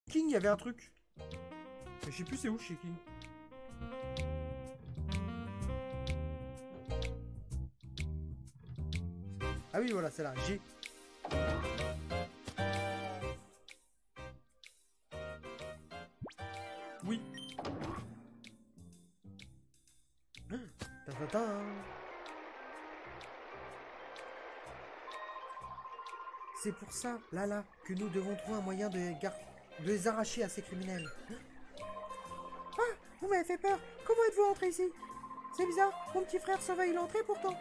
King, il y avait un truc. Mais je sais plus c'est où chez King. Ah oui, voilà, c'est là. G. Oui. Ta ta ta. C'est pour ça, Lala, que nous devons trouver un moyen de les arracher à ces criminels. Ah, vous m'avez fait peur. Comment êtes-vous entré ici? C'est bizarre, mon petit frère surveille l'entrée pourtant.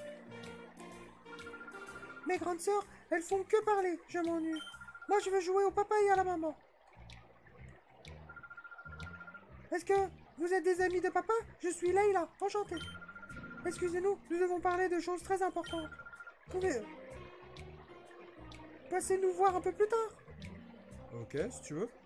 Mes grandes sœurs, elles font que parler, je m'ennuie. Moi, je veux jouer au papa et à la maman. Est-ce que vous êtes des amis de papa? Je suis Leïla, enchantée. Excusez-nous, nous devons parler de choses très importantes. Pouvez... Passez nous voir un peu plus tard. Ok, si tu veux.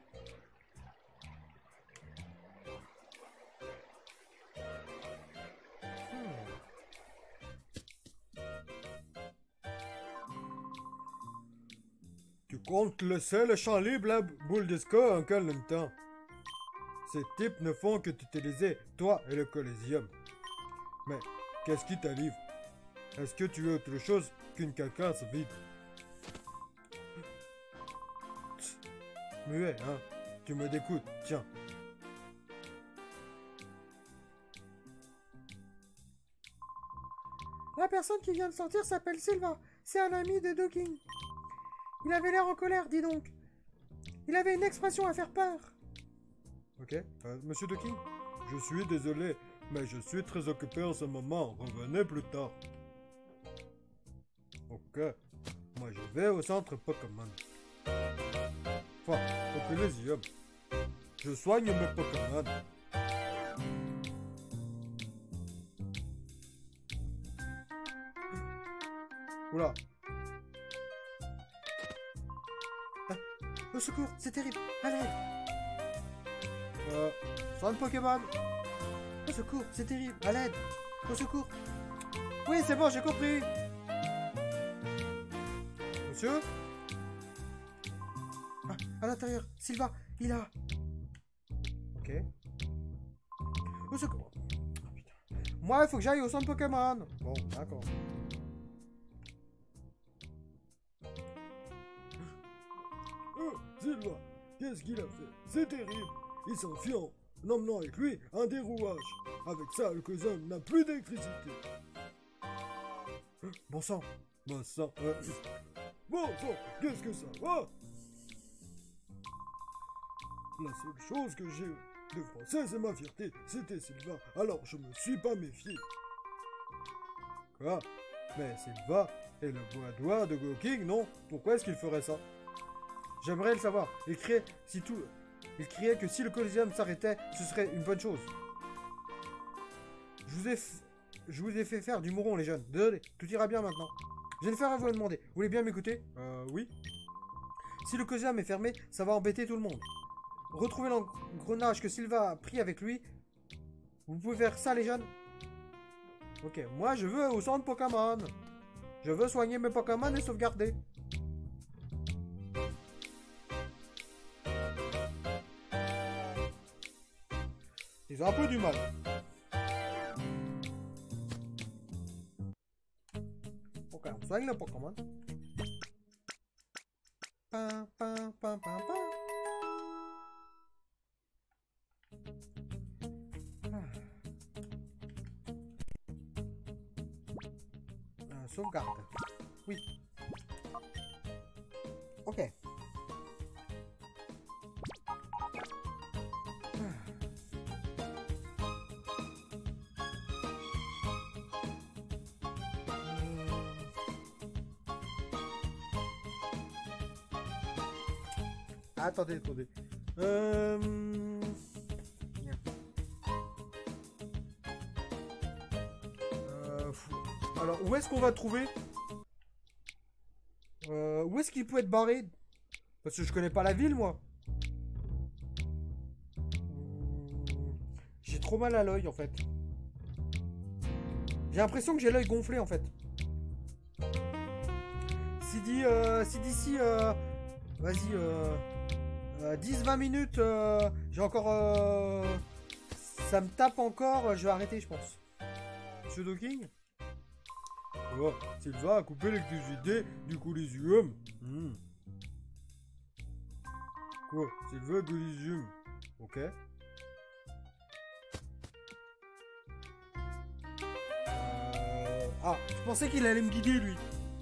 Tu comptes laisser le champ libre, la boule de disco, en quel temps? Ces types ne font que t'utiliser, toi et le Coliseum. Mais qu'est-ce qui t'arrive? Est-ce que tu veux autre chose qu'une carcasse vide? Muet, hein? Tu me dégoûtes, tiens. La personne qui vient de sortir s'appelle Silva. C'est un ami de Doking. Il avait l'air en colère, dis donc. Il avait une expression à faire peur. Ok, monsieur Doking, je suis désolé, mais je suis très occupé en ce moment. Revenez plus tard. Ok, moi je vais au centre Pokémon. Enfin, au Coliseum. Je soigne mes Pokémon. Oula. Ah, au secours, c'est terrible. À l'aide. Soigne Pokémon. Au secours, c'est terrible. À l'aide. Au secours. Oui, c'est bon, j'ai compris. Monsieur? Ah, à l'intérieur. Silva, il a... Ok. Au secours. Oh, putain. Moi, il faut que j'aille au centre Pokémon. Bon, d'accord. Oh, Silva, qu'est-ce qu'il a fait? C'est terrible. Il s'enfuit en emmenant avec lui un dérouage. Avec ça, le Coliseum n'a plus d'électricité. Bon sang. Bon sang. Bon sang, qu'est-ce que ça va? La seule chose que j'ai de français, c'est ma fierté. C'était Silva, alors je me suis pas méfié. Quoi? Mais Silva est le bois de Goking, non? Pourquoi est-ce qu'il ferait ça? J'aimerais le savoir. Il criait que si le Coliseum s'arrêtait, ce serait une bonne chose. Je vous ai fait faire du mouron, les jeunes. Désolé, tout ira bien maintenant. Jennifer, à vous demander. Vous voulez bien m'écouter? Oui. Si le Coliseum est fermé, ça va embêter tout le monde. Retrouvez l'engrenage que Silva a pris avec lui. Vous pouvez faire ça, les jeunes? Ok, moi je veux au centre Pokémon. Je veux soigner mes Pokémon et sauvegarder. Ils ont un peu du mal. Ok, on soigne le Pokémon. Pam, pam, pam, pam, pam. Sauvegarde. Oui. Ok. Attendez. Alors, où est-ce qu'on va trouver? Où est-ce qu'il peut être barré? Parce que je connais pas la ville, moi. J'ai trop mal à l'œil, en fait. J'ai l'impression que j'ai l'œil gonflé, en fait. Si d'ici... vas-y, 10-20 minutes. J'ai encore... Ça me tape encore. Je vais arrêter, je pense. Monsieur Docking. Oh, Sylvain a coupé l'électricité du Coliseum. Quoi? Sylvain Coliseum. Ok. Ah, je pensais qu'il allait me guider, lui.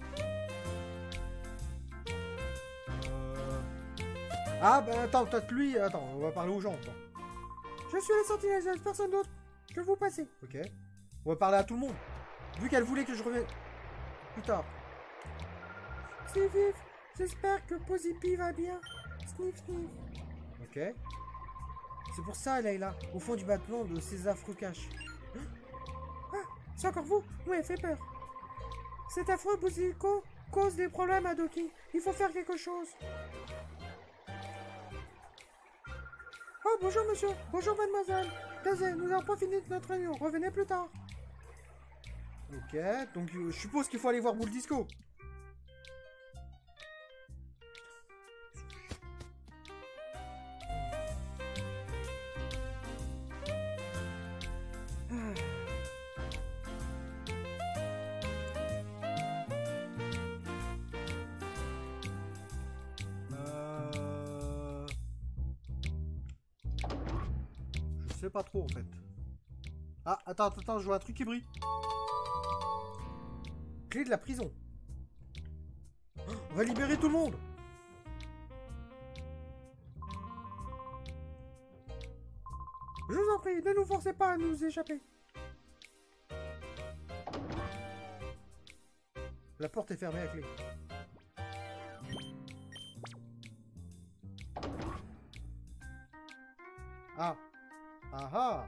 Ah, bah attends, peut-être lui. Attends, on va parler aux gens. Attends. Je suis la sentinelle, personne d'autre. Je vais vous passer. Ok. On va parler à tout le monde. Vu qu'elle voulait que je revienne plus tard. C'est vif. J'espère que Posipi va bien. Sniff, sniff. Ok. C'est pour ça, elle est là, au fond du bâtiment de ces affreux caches. Ah, c'est encore vous? Oui, elle fait peur. Cet affreux Bouzico cause des problèmes à Docking. Il faut faire quelque chose. Oh, bonjour monsieur. Bonjour mademoiselle. Désolé, nous n'avons pas fini notre réunion. Revenez plus tard. Ok, donc je suppose qu'il faut aller voir Boule Disco. Je sais pas trop en fait. Ah, attends, je vois un truc qui brille. Clé de la prison. Oh, on va libérer tout le monde. Je vous en prie, ne nous forcez pas à nous échapper. La porte est fermée à clé. Ah. Ah ah.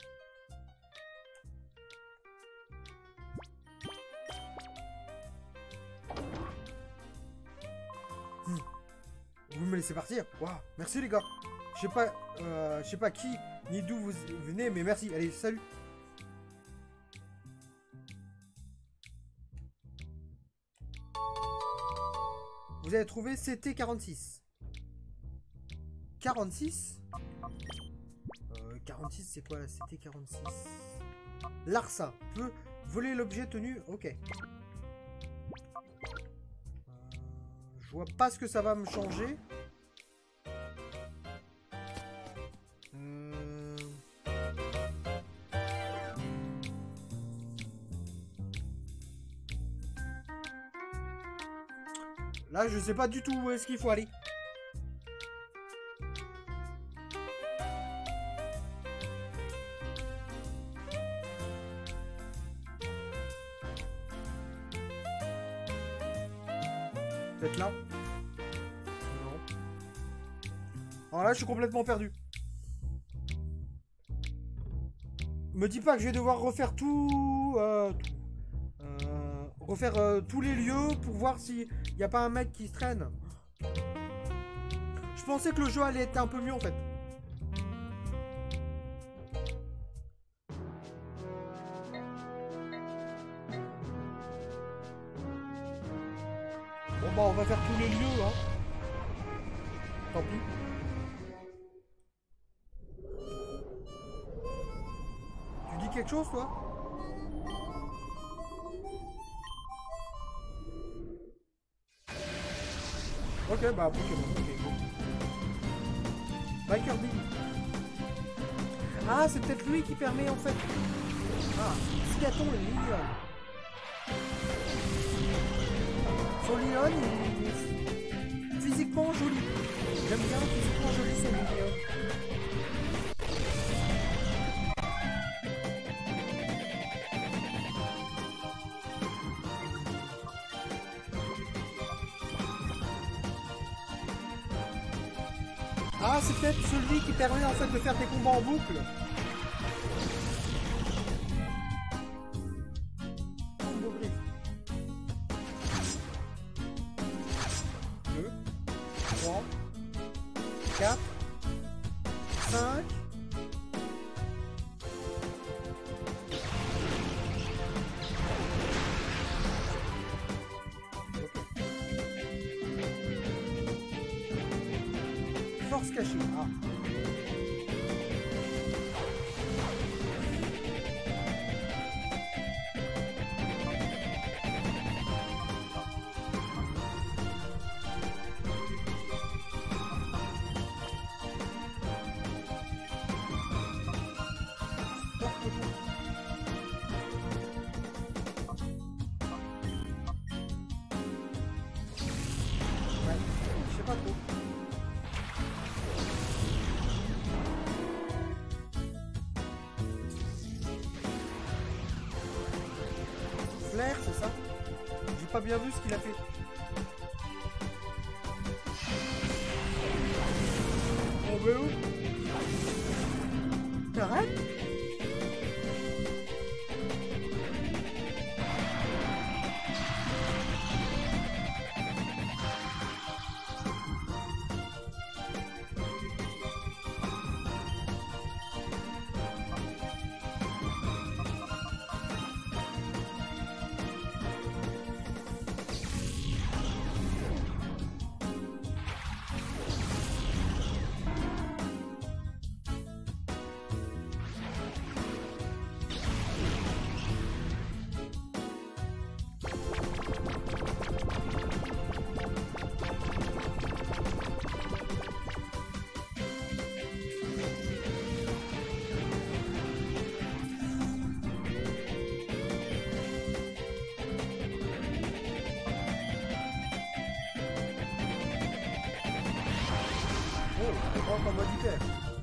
Vous me laissez partir? Waouh, merci les gars. Je sais pas qui ni d'où vous venez, mais merci. Allez, salut. Vous avez trouvé CT46. 46? 46, c'est quoi la CT46? Larsa peut voler l'objet tenu. Ok. Je vois pas ce que ça va me changer. Là, je sais pas du tout où est-ce qu'il faut aller. Peut-être là? Non. Alors là, je suis complètement perdu. Me dis pas que je vais devoir refaire refaire tous les lieux pour voir s'il n'y a pas un mec qui se traîne. Je pensais que le jeu allait être un peu mieux en fait. Bon bah on va faire tous les lieux hein. Tant pis. Tu dis quelque chose toi? Ok bah Pokémon, ok go. Biker Bill. Ah c'est peut-être lui qui permet en fait. Ah, Scaton et Lilion. Son Lilion il est physiquement joli. J'aime bien physiquement joli son Lilion. Ah, c'est peut-être celui qui permet en fait de faire des combats en boucle. Combo griffe. 2, 3, 4, 5. Ah. Je sais pas trop. Flair, c'est ça? J'ai pas bien vu ce qu'il a fait. On veut où? T'arrêtes? Oh, en mode hyper.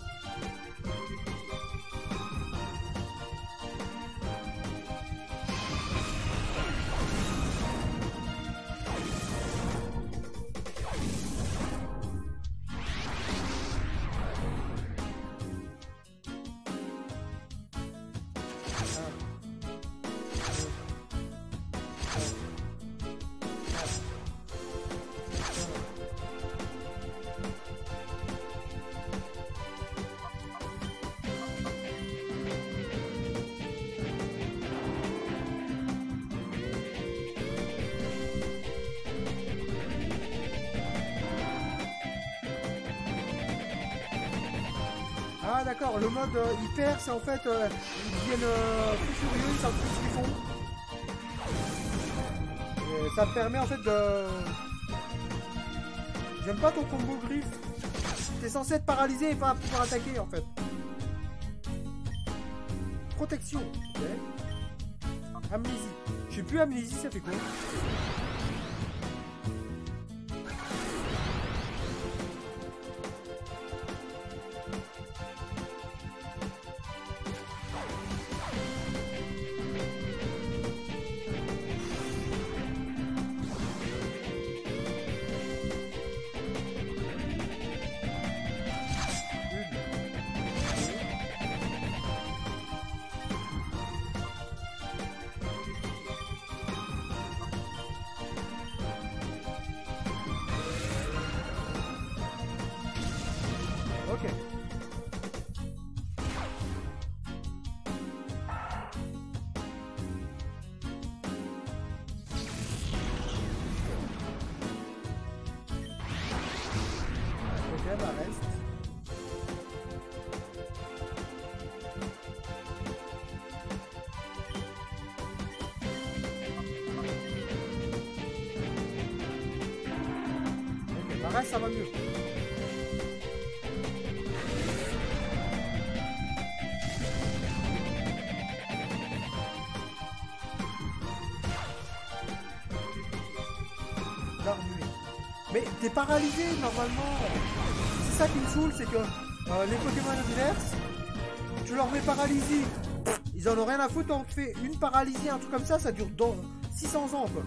Ah d'accord, le mode hyper, c'est en fait, ils deviennent plus furieux, ils savent plus ce qu'ils font. Et ça me permet en fait de... J'aime pas ton combo griffe. T'es censé être paralysé et pas pouvoir attaquer en fait. Protection, ok. Amnésie. Je sais plus, amnésie, ça fait quoi? Ok. Ok, bah reste. Ok, bah reste, ça va mieux. Mais t'es paralysé normalement. C'est ça qui me saoule, c'est que les Pokémon adverses, tu leur mets paralysie. Ils en ont rien à foutre, on te fait une paralysie, un truc comme ça dure dans 600 ans quoi.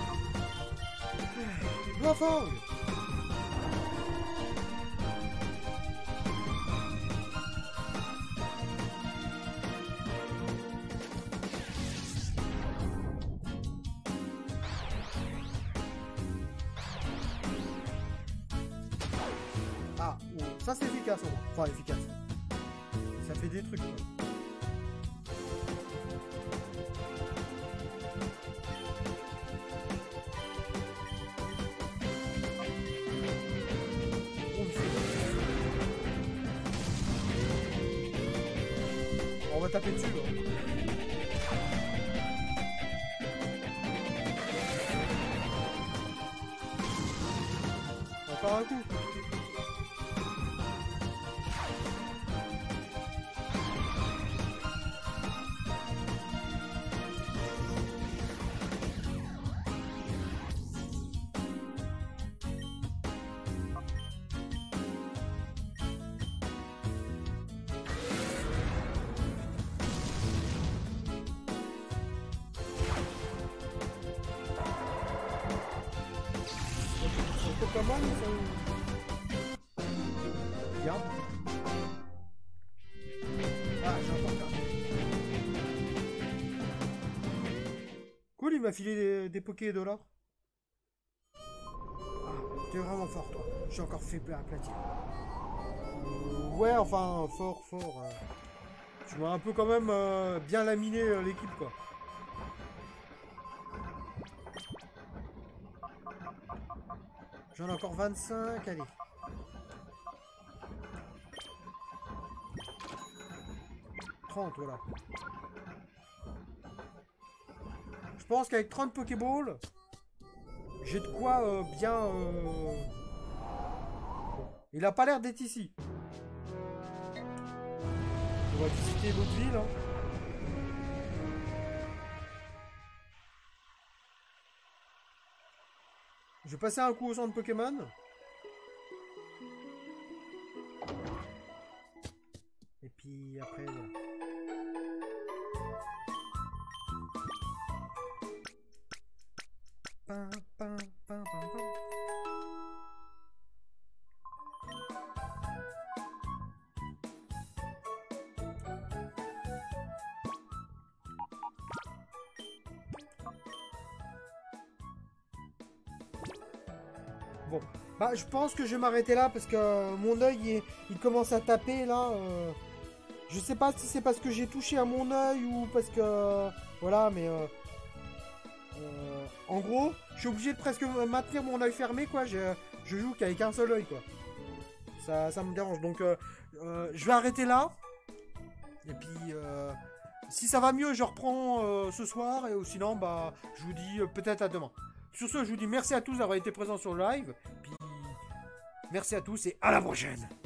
Fog. Ah, oh, ça c'est efficace au moins. Enfin, efficace. Ça fait des trucs, quoi. On va taper dessus, là. Encore un coup. Pokémon, ça... Regarde. Ah, j'ai encore perdu. Cool, il m'a filé des Poké dollars. Ah, t'es vraiment fort, toi. J'ai encore fait aplatir. Ouais, enfin, fort. Tu m'as un peu quand même bien laminé l'équipe, quoi. J'en ai encore 25, allez. Voilà. Je pense qu'avec 30 Pokéballs, j'ai de quoi bien... Bon. Il a pas l'air d'être ici. On va visiter l'autre ville. Hein. Je vais passer un coup au centre Pokémon. Et puis après, voilà. Pam, pam, pam, pam, pam. Bon, bah je pense que je vais m'arrêter là parce que mon œil il commence à taper là. Je sais pas si c'est parce que j'ai touché à mon œil ou parce que voilà, mais en gros, je suis obligé de presque maintenir mon œil fermé quoi. Je joue qu'avec un seul œil quoi. Ça me dérange donc je vais arrêter là. Et puis si ça va mieux, je reprends ce soir et sinon bah je vous dis peut-être à demain. Sur ce, je vous dis merci à tous d'avoir été présents sur le live. Puis merci à tous et à la prochaine.